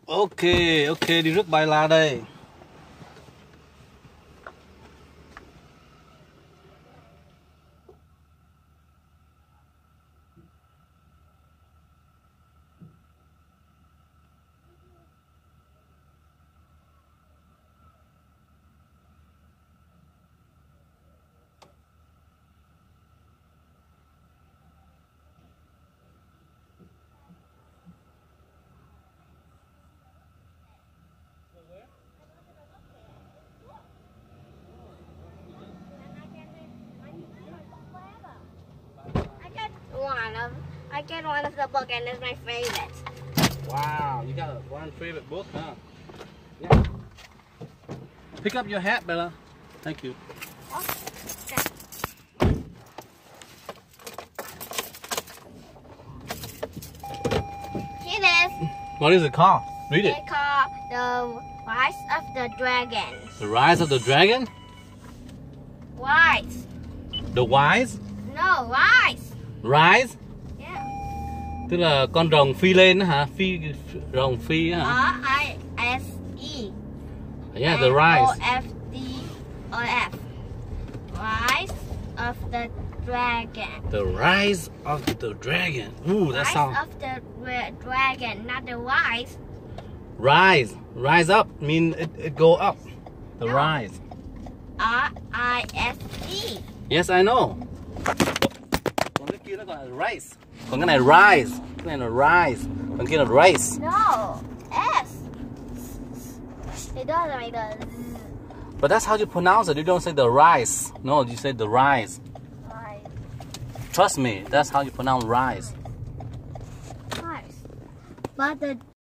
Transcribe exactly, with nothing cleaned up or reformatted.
Ok, ok, đi rước bài la đây. One of, I get one of the book and it's my favorite. Wow, you got a one favorite book, huh? Yeah. Pick up your hat, Bella. Thank you. Oh, okay. Here it is. What is it called? Read it. It's called The Rise of the Dragon. The Rise of the Dragon? Rise. The Wise? No, rise. Rise? Yeah. Tức là con rồng phi lên đó hả? Phi rồng phi hả? R I S E. Yeah, the rise. O F D O F. Rise of the Dragon. The Rise of the Dragon. Ooh, that Rise sounds. of the ra- Dragon, not the rise. Rise. Rise up. Mean it, it go up. The No. rise. R I S E. Yes, I know. Còn cái kia nó gọi là rise. Còn cái này rise. Cái này là rise. Còn kia là race. No, S. It doesn't make the Z. But that's how you pronounce it. You don't say the rise. No, you say the rise. Rise. Trust me, that's how you pronounce rise. Rise. But the